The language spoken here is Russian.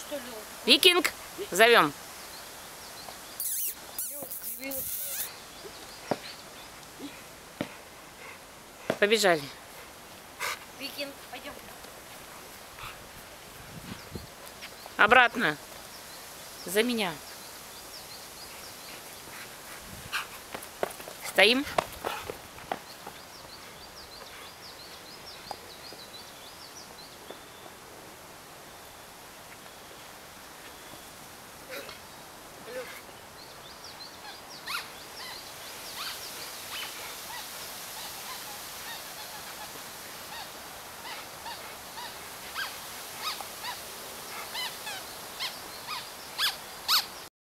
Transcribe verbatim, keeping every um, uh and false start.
что ли? Викинг, зовем. Побежали. Викинг, пойдем. Обратно. За меня. Стоим.